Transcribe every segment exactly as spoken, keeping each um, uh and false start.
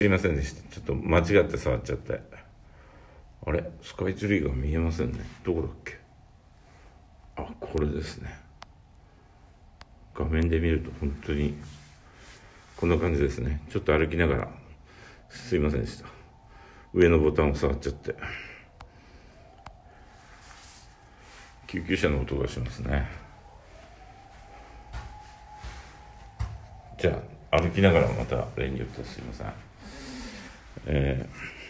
すいませんでした。ちょっと間違って触っちゃって。あれ、スカイツリーが見えませんね。どこだっけ。あ、これですね。画面で見ると本当にこんな感じですね。ちょっと歩きながら、すいませんでした。上のボタンを触っちゃって。救急車の音がしますね。じゃあ歩きながらまた例によってすいません。え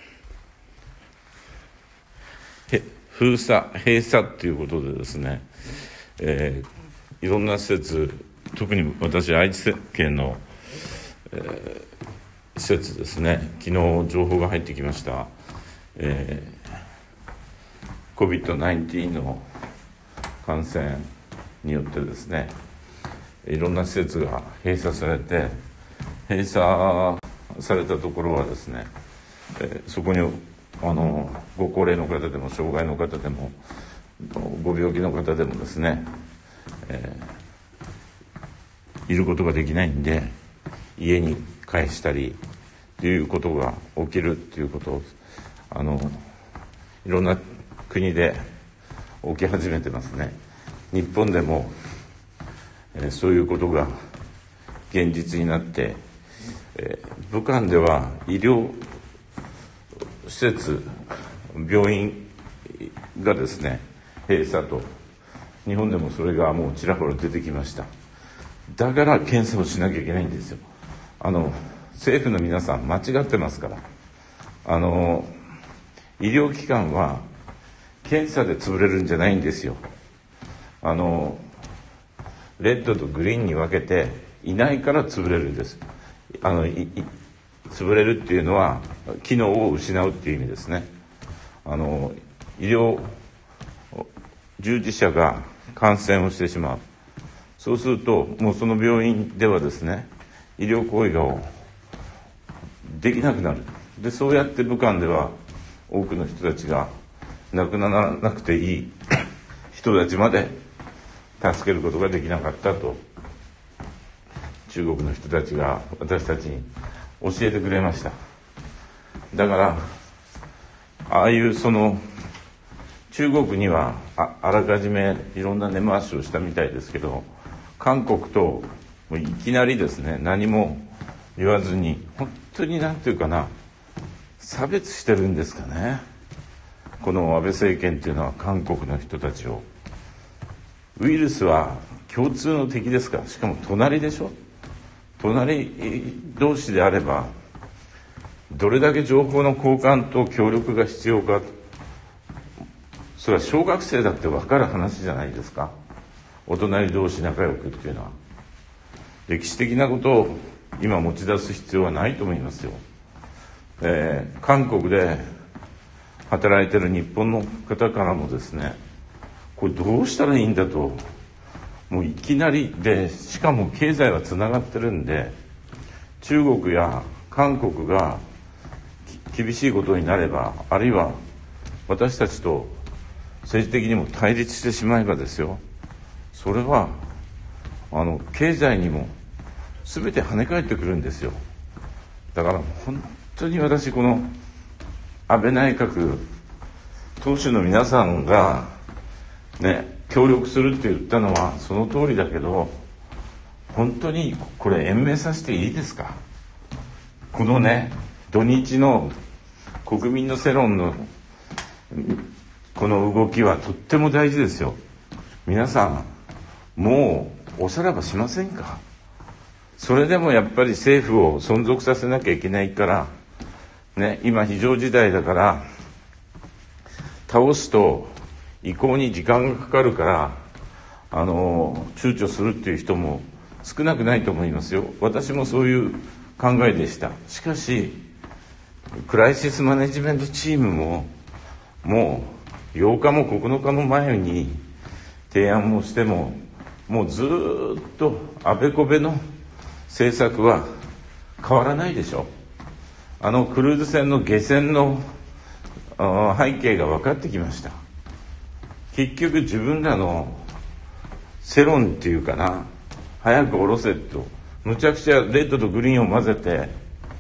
ー、封鎖閉鎖っていうことでですね、えー、いろんな施設、特に私愛知県の、えー、施設ですね、昨日情報が入ってきました、えー、コビッドナインティーン の感染によってですね、いろんな施設が閉鎖されて、閉鎖されたところはですね、えー、そこにあのご高齢の方でも障害の方でもご病気の方でもですね、えー、いることができないんで家に帰したりということが起きるということをあのいろんな国で起き始めてますね。日本でも、えー、そういうことが現実になって、えー、武漢では医療施設、病院がですね閉鎖と、日本でもそれがもうちらほら出てきました。だから検査をしなきゃいけないんですよ。あの政府の皆さん間違ってますから。あの医療機関は検査で潰れるんじゃないんですよ。あのレッドとグリーンに分けていないから潰れるんです。あのいい潰れるっていうのは機能を失うっていう意味ですね。あの医療従事者が感染をしてしまう。そうするともうその病院ではですね医療行為ができなくなる。でそうやって武漢では多くの人たちが亡くならなくていい人たちまで助けることができなかったと中国の人たちが私たちに教えてくれました。だからああいうその中国には あ, あらかじめいろんな根回しをしたみたいですけど、韓国ともういきなりですね何も言わずに本当になんていうかな差別してるんですかね。この安倍政権っていうのは韓国の人たちを、ウイルスは共通の敵ですから、しかも隣でしょ。隣同士であればどれだけ情報の交換と協力が必要か、それは小学生だって分かる話じゃないですか。お隣同士仲良くっていうのは歴史的なことを今持ち出す必要はないと思いますよ。えー、韓国で働いてる日本の方からもですね、これどうしたらいいんだと、もういきなりで、しかも経済はつながってるんで、中国や韓国が厳しいことになれば、あるいは私たちと政治的にも対立してしまえばですよ、それはあの経済にも全て跳ね返ってくるんですよ。だから本当に私この安倍内閣党首の皆さんがね協力するって言ったのはその通りだけど、本当にこれ延命させていいですか。このね土日の国民の世論のこの動きはとっても大事ですよ。皆さんもうおさらばしませんか。それでもやっぱり政府を存続させなきゃいけないからね、今非常事態だから倒すと移行に時間がかかるからあの躊躇するっていう人も少なくないと思いますよ。私もそういう考えでした。しかしクライシスマネジメントチームももうようかもここのかも前に提案もしてももうずっとあべこべの政策は変わらないでしょ。あのクルーズ船の下船の背景が分かってきました。結局自分らの世論っていうかな、早く下ろせとむちゃくちゃレッドとグリーンを混ぜて、そ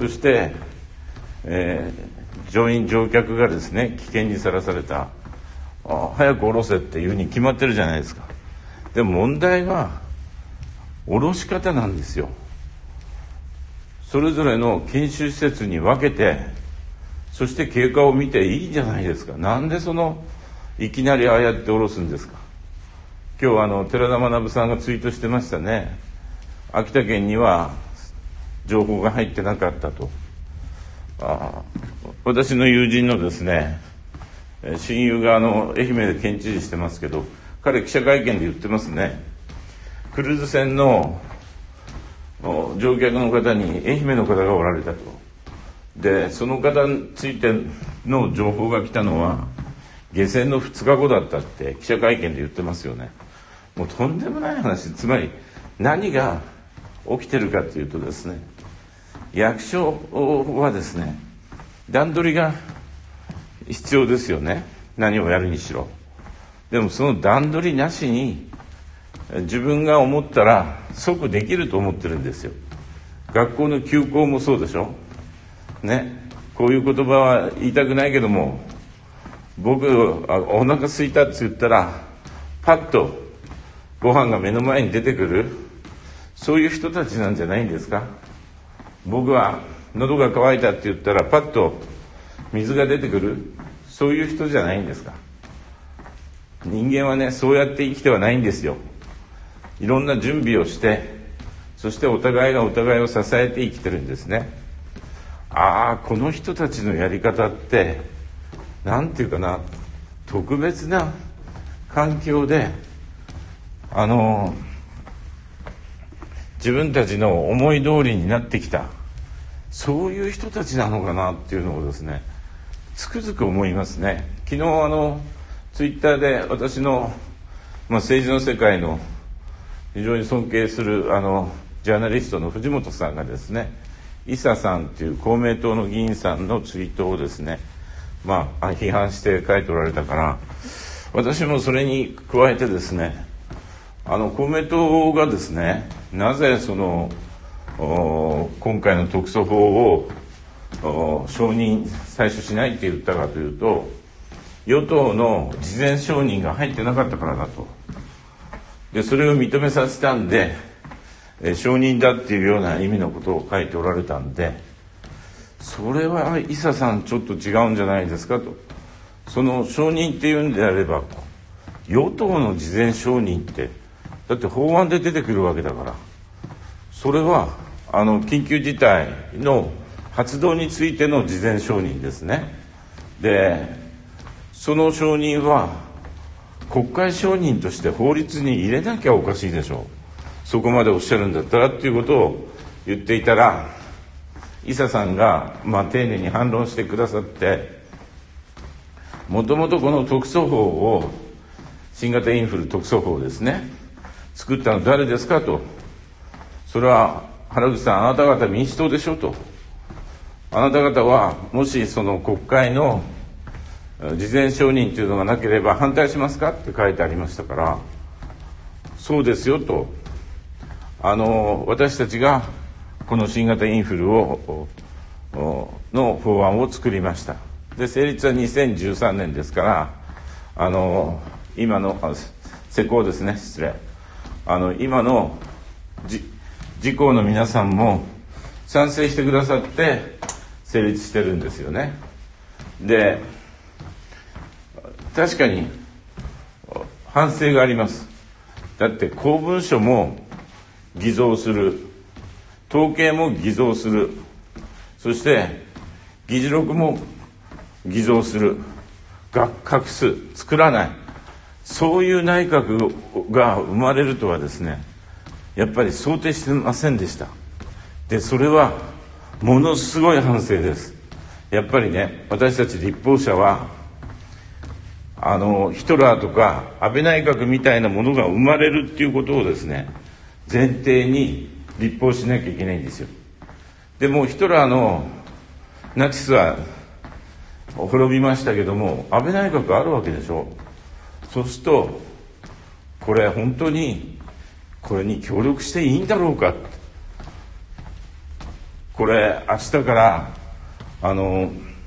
そして、えー、乗員乗客がですね危険にさらされた。あ、早く降ろせっていうふうに決まってるじゃないですか。でも問題は降ろし方なんですよ。それぞれの研修施設に分けて、そして経過を見ていいじゃないですか。なんでそのいきなりああやって降ろすんですか。今日あの寺田学さんがツイートしてましたね。秋田県には情報が入ってなかったと。あ、私の友人のですね親友があの愛媛で県知事してますけど、彼記者会見で言ってますね。クルーズ船の乗客の方に愛媛の方がおられたと。でその方についての情報が来たのは下船のふつかごだったって記者会見で言ってますよね。もうとんでもない話。つまり何が起きてるかというとですね、役所はですね段取りが必要ですよね。何をやるにしろ。でもその段取りなしに自分が思ったら即できると思ってるんですよ。学校の休校もそうでしょね。こういう言葉は言いたくないけども、僕あお腹空いたって言ったらパッとご飯が目の前に出てくる、そういう人たちなんじゃないんですか。僕は喉が渇いたって言ったらパッと水が出てくる、そういう人じゃないんですか。人間はねそうやって生きてはないんですよ。いろんな準備をして、そしてお互いがお互いを支えて生きてるんですね。ああ、この人たちのやり方ってなんていうかな、特別な環境であの自分たちの思い通りになってきた、そういう人たちなのかなっていうのをですねつくづく思いますね。昨日あのツイッターで私の、まあ、政治の世界の非常に尊敬するあのジャーナリストの藤本さんがですね、伊佐さんという公明党の議員さんのツイートをですね、まあ、批判して書いておられたから、私もそれに加えてですね、あの公明党がですねなぜその今回の特措法を承認採取しないって言ったかというと、与党の事前承認が入ってなかったからだと。でそれを認めさせたんで、え承認だっていうような意味のことを書いておられたんで、それは伊佐さんちょっと違うんじゃないですかと。その承認っていうんであれば与党の事前承認ってだって法案で出てくるわけだから、それはあの緊急事態の発動についての事前承認ですね。でその承認は国会承認として法律に入れなきゃおかしいでしょう。そこまでおっしゃるんだったらっていうことを言っていたら、伊佐さんが、まあ、丁寧に反論してくださって、もともとこの特措法を新型インフル特措法ですね作ったの誰ですかと。それは原口さん、あなた方民主党でしょと。あなた方はもしその国会の事前承認というのがなければ反対しますかって書いてありましたから、そうですよと。あの私たちがこの新型インフルをの法案を作りました。で成立はにせんじゅうさんねんですから、あの今の施行ですね失礼あの今の自公の皆さんも賛成してくださって成立してるんですよね。で確かに反省があります。だって公文書も偽造する、統計も偽造する、そして議事録も偽造する、が隠す、作らない、そういう内閣が生まれるとはですねやっぱり想定してませんでした。でそれはものすごい反省です。やっぱりね、私たち立法者はあのヒトラーとか安倍内閣みたいなものが生まれるっていうことをですね前提に立法しなきゃいけないんですよ。でもヒトラーのナチスは滅びましたけども、安倍内閣あるわけでしょ。そうするとこれ本当にこれに協力していいんだろうか。 これ明日からあの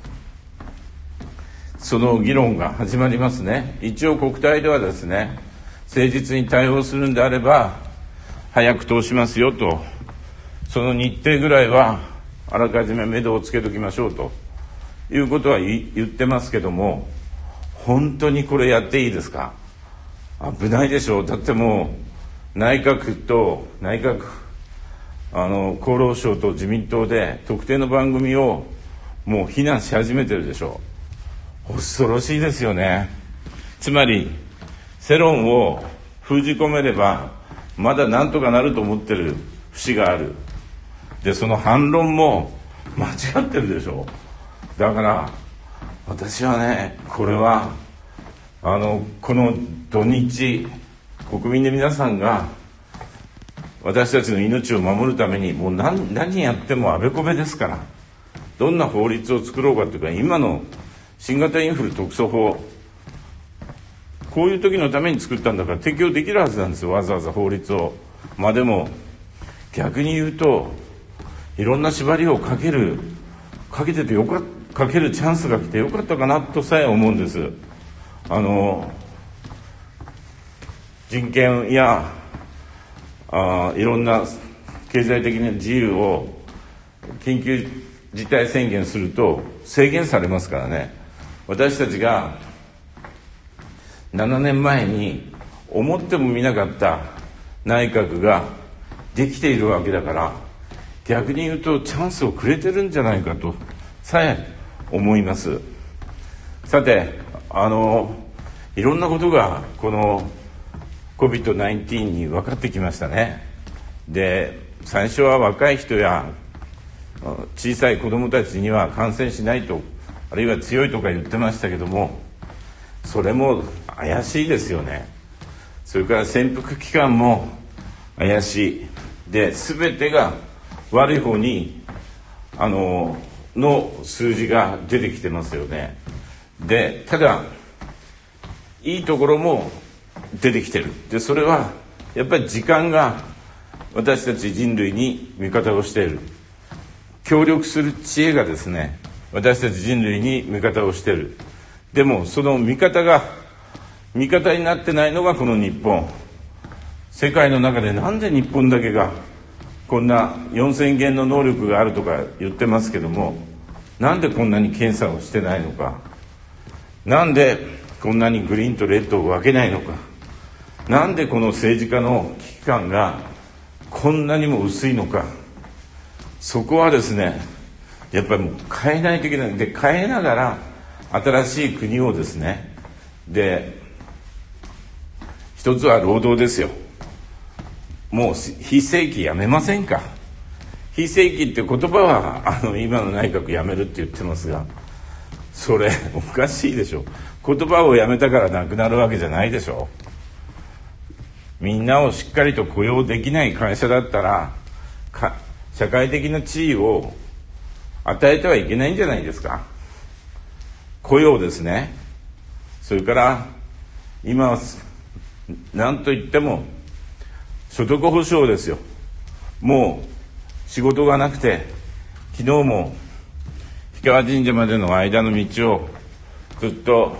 その議論が始まりますね。一応国対ではですね、誠実に対応するんであれば早く通しますよと、その日程ぐらいはあらかじめ目処をつけておきましょうということは言ってますけども、本当にこれやっていいですか？危ないでしょう。だってもう内閣と内閣あの厚労省と自民党で特定の番組をもう非難し始めてるでしょう。恐ろしいですよね。つまり世論を封じ込めればまだなんとかなると思ってる節がある。でその反論も間違ってるでしょう。だから私はね、これはあのこの土日国民の皆さんが私たちの命を守るためにもう 何, 何やってもあべこべですから、どんな法律を作ろうかというか、今の新型インフル特措法、こういう時のために作ったんだから適用できるはずなんですよ、わざわざ法律を。まあでも逆に言うと、いろんな縛りをかけるかけててよかかけるチャンスが来てよかったかなとさえ思うんです。あの人権やあいろんな経済的な自由を緊急事態宣言すると制限されますからね。私たちがななねんまえに思ってもみなかった内閣ができているわけだから、逆に言うとチャンスをくれてるんじゃないかとさえ思います。さて、あのいろんなことがこの コビッドナインティーン に分かってきましたね。で最初は若い人や小さい子どもたちには感染しないと、あるいは強いとか言ってましたけども、それも怪しいですよね。それから潜伏期間も怪しい。で全てが悪い方にあのの数字が出てきてますよね。でただいいところも出てきてる。でそれはやっぱり時間が私たち人類に味方をしている。協力する知恵がですね、私たち人類に味方をしている。でもその味方が味方になってないのがこの日本。世界の中でなんで日本だけがこんなよんせんげんの能力があるとか言ってますけども、なんでこんなに検査をしてないのか、なんでこんなにグリーンとレッドを分けないのか、なんでこの政治家の危機感がこんなにも薄いのか。そこはですね、やっぱりもう変えないといけない。で変えながら新しい国をですね、で一つは労働ですよ。もう非正規やめませんか。非正規って言葉はあの今の内閣やめるって言ってますが、それおかしいでしょ。言葉をやめたからなくなるわけじゃないでしょ。みんなをしっかりと雇用できない会社だったらか社会的な地位を与えてはいけないんじゃないですか。雇用ですね。それから今は何と言っても所得保障ですよ。もう仕事がなくて、昨日も氷川神社までの間の道をずっと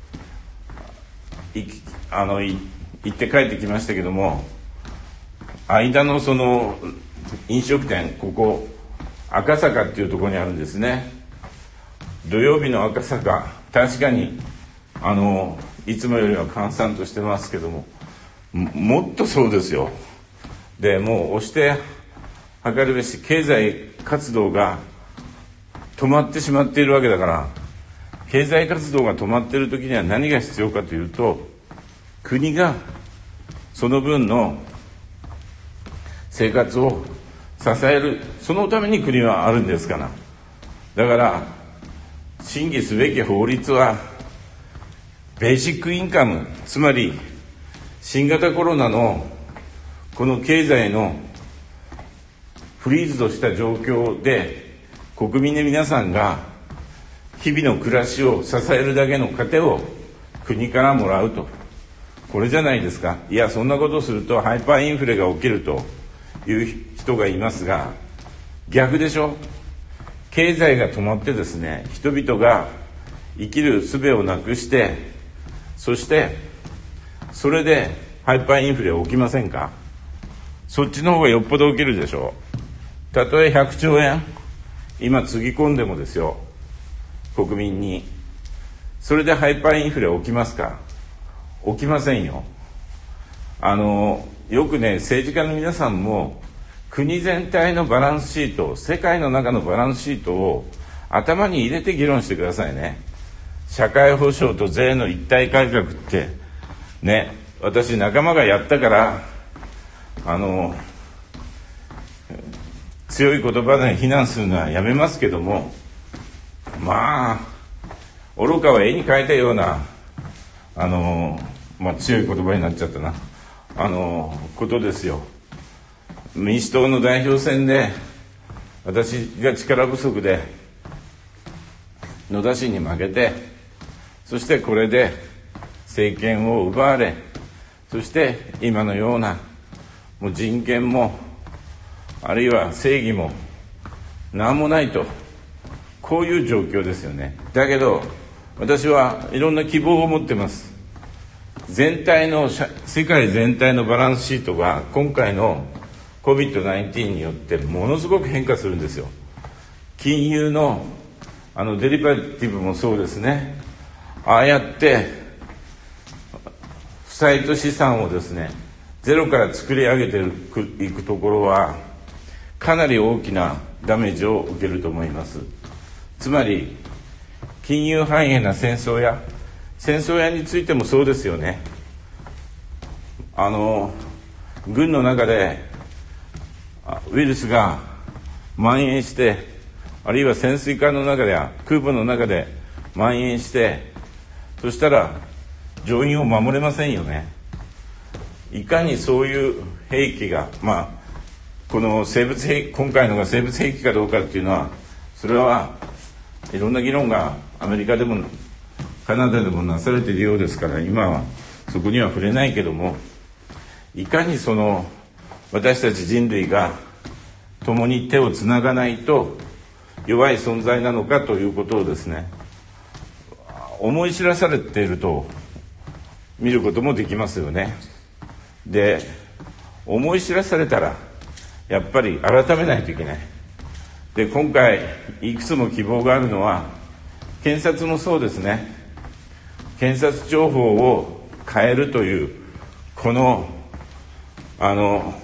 いあのい行って帰ってきましたけども、間のその飲食店、ここ赤坂っていうところにあるんですね。土曜日の赤坂、確かにあのいつもよりは閑散としてますけども、もっとそうですよ。でもう押して測るべし経済活動が止まってしまっているわけだから、経済活動が止まっている時には何が必要かというと、国がその分の生活を支える、そのために国はあるんですから。だから審議すべき法律はベーシックインカム、つまり新型コロナのこの経済のフリーズとした状況で国民の皆さんが日々の暮らしを支えるだけの糧を国からもらうと、これじゃないですか。いや、そんなことをするとハイパーインフレが起きるという人がいますが、 逆でしょ。経済が止まってですね、人々が生きる術をなくして、そしてそれでハイパーインフレ起きませんか。そっちの方がよっぽど起きるでしょう。たとえひゃくちょうえん今つぎ込んでもですよ、国民に。それでハイパーインフレ起きますか。起きませんよ。あのよくね、政治家の皆さんも国全体のバランスシート、世界の中のバランスシートを頭に入れて議論してくださいね。社会保障と税の一体改革ってね、私仲間がやったからあの強い言葉で非難するのはやめますけども、まあ愚かは絵に描いたようなあの、まあ、強い言葉になっちゃったなあのことですよ。民主党の代表選で私が力不足で野田氏に負けて、そしてこれで政権を奪われ、そして今のようなもう人権もあるいは正義も何もないと、こういう状況ですよね。だけど私はいろんな希望を持ってます。全体の世界全体のバランスシートが今回の コビッドナインティーン によってものすごく変化するんですよ。金融のあのデリバティブもそうですね。ああやって負債と資産をですねゼロから作り上げていくところはかなり大きなダメージを受けると思います。つまり金融繁栄な戦争や戦争屋についてもそうですよね。あの軍の中でウイルスが蔓延して、あるいは潜水艦の中でや空母の中で蔓延して、そしたら乗員を守れませんよね。いかにそういう兵器が、まあこの生物兵器、今回のが生物兵器かどうかっていうのは、それはいろんな議論がアメリカでもカナダでもなされているようですから、今はそこには触れないけども、いかにその私たち人類が共に手をつながないと弱い存在なのかということをですね、思い知らされていると見ることもできますよね。で、思い知らされたらやっぱり改めないといけない。で、今回いくつも希望があるのは、検察もそうですね。検察庁法を変えるというこのあの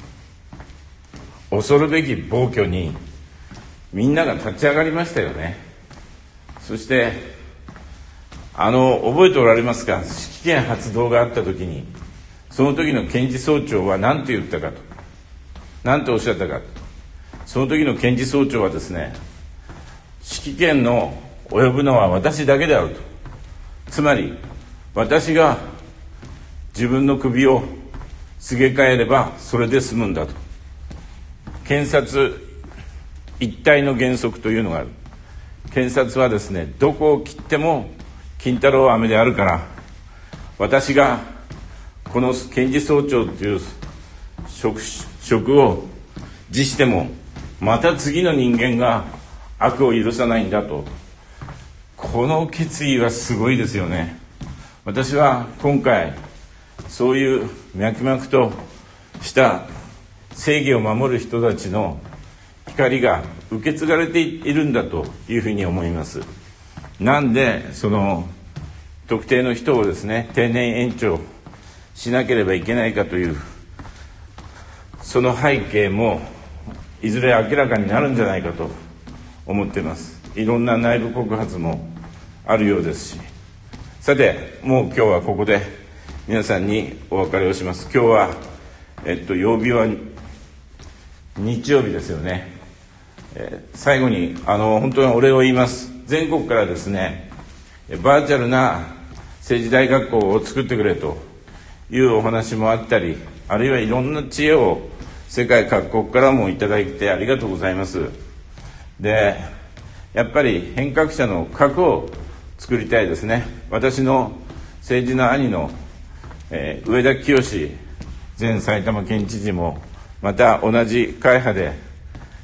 恐るべき暴挙にみんなが立ち上がりましたよね。そしてあの覚えておられますか。指揮権発動があった時に、その時の検事総長は何て言ったかと、何ておっしゃったか。その時の検事総長はですね、指揮権の及ぶのは私だけであると。つまり私が自分の首をすげ替えればそれで済むんだと。検察一体の原則というのがある。検察はですね、どこを切っても金太郎飴であるから、私がこの検事総長という 職, 職を辞してもまた次の人間が悪を許さないんだと。この決意はすごいですよね。私は今回そういう脈々とした正義を守る人たちの光が受け継がれているんだというふうに思います。なんでその特定の人をですね定年延長しなければいけないかというその背景もいずれ明らかになるんじゃないかと思っています。いろんな内部告発もあるようですし、さてもう今日はここで皆さんにお別れをします。今日はえっと曜日は日曜日ですよね。えー、最後にあの本当にお礼を言います。全国からですねバーチャルな政治大学校を作ってくれというお話もあったり、あるいはいろんな知恵を世界各国からもいただいてありがとうございます。で、やっぱり変革者の核を作りたいですね。私の政治の兄の、えー、上田清前埼玉県知事もまた同じ会派で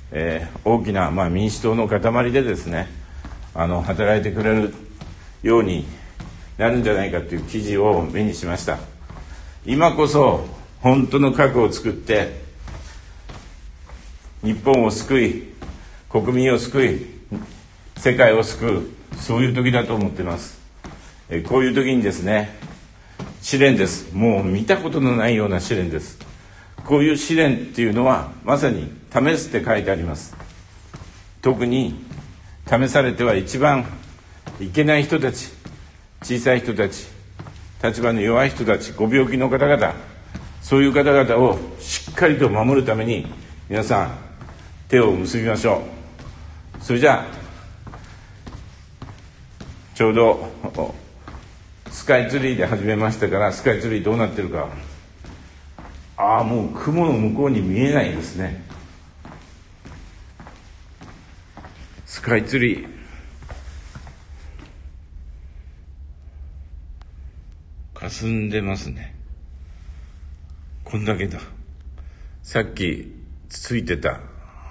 えー、大きな、まあ、民主党の塊でですね、あの働いてくれるようになるんじゃないかという記事を目にしました。今こそ本当の核を作って日本を救い、国民を救い、世界を救う、そういう時だと思っています。えこういう時にですね、試練です。もう見たことのないような試練です。こういう試練っていうのはまさに試すって書いてあります。特に試されては一番いけない人たち、小さい人たち、立場の弱い人たち、ご病気の方々、そういう方々をしっかりと守るために皆さん手を結びましょう。それじゃあちょうどスカイツリーで始めましたから、スカイツリーどうなってるか、ああもう雲の向こうに見えないですね。スカイツリー霞んでますね。こんだけだ。さっきついてた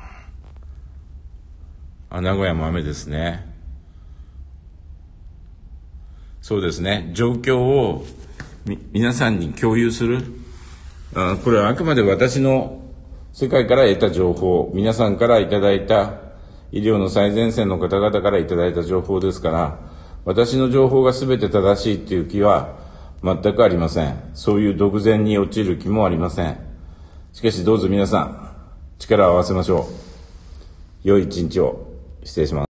あ名古屋も雨ですね。そうですね、状況をみ皆さんに共有する、あこれはあくまで私の世界から得た情報、皆さんからいただいた医療の最前線の方々からいただいた情報ですから、私の情報が全て正しいっていう気は全くありません。そういう独善に陥る気もありません。しかしどうぞ皆さん力を合わせましょう。良い一日を。失礼します。